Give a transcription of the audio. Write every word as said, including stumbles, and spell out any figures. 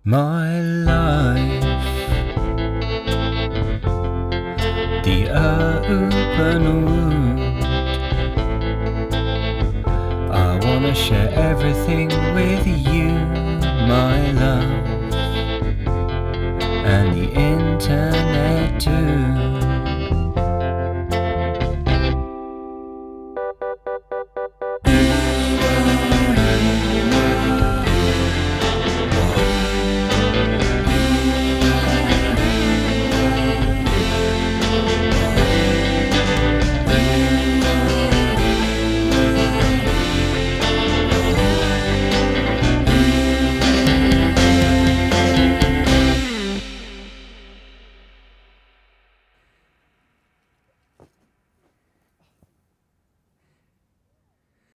My life, the open wound. I wanna share everything with you, my love, and the internet too.